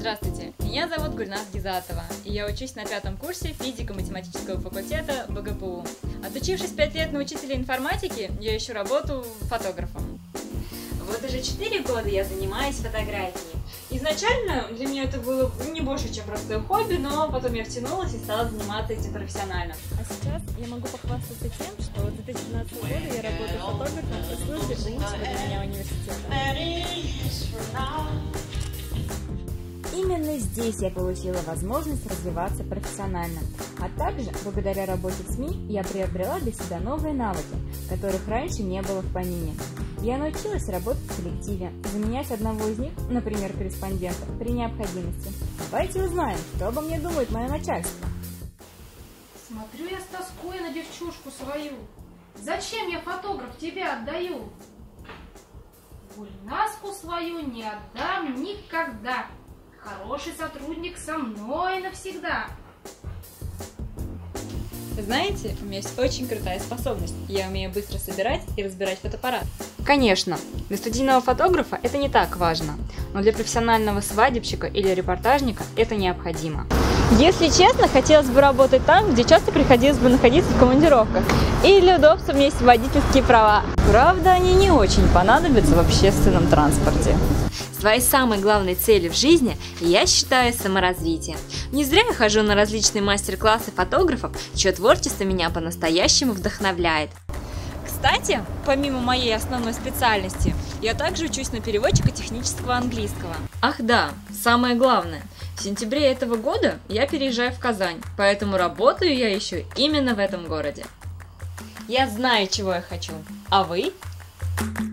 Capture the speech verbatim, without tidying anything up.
Здравствуйте, меня зовут Гульназ Гизатова, и я учусь на пятом курсе физико-математического факультета бэ гэ пэ у. Отучившись пять лет на учителя информатики, я ищу работу фотографом. Вот уже четыре года я занимаюсь фотографией. Изначально для меня это было не больше, чем простое хобби, но потом я втянулась и стала заниматься этим профессионально. А сейчас я могу похвастаться тем, что с две тысячи двенадцатого года я работаю фотографом в службе лучшего для меня университета. Именно здесь я получила возможность развиваться профессионально, а также, благодаря работе в СМИ, я приобрела для себя новые навыки, которых раньше не было в помине. Я научилась работать в коллективе, заменять одного из них, например, корреспондента, при необходимости. Давайте узнаем, что обо мне думает мое начальство. Смотрю я с тоской на девчушку свою. Зачем я, фотограф, тебя отдаю? Гульназку свою не отдам никогда. Хороший сотрудник со мной навсегда. Знаете, у меня есть очень крутая способность. Я умею быстро собирать и разбирать фотоаппарат. Конечно, для студийного фотографа это не так важно, но для профессионального свадебщика или репортажника это необходимо. Если честно, хотелось бы работать там, где часто приходилось бы находиться в командировках. И для удобства у меня есть водительские права. Правда, они не очень понадобятся в общественном транспорте. Своей самой главной целью в жизни я считаю саморазвитие. Не зря я хожу на различные мастер-классы фотографов, чье творчество меня по-настоящему вдохновляет. Кстати, помимо моей основной специальности, я также учусь на переводчика технического английского. Ах да, самое главное, в сентябре этого года я переезжаю в Казань, поэтому работаю я еще именно в этом городе. Я знаю, чего я хочу, а вы?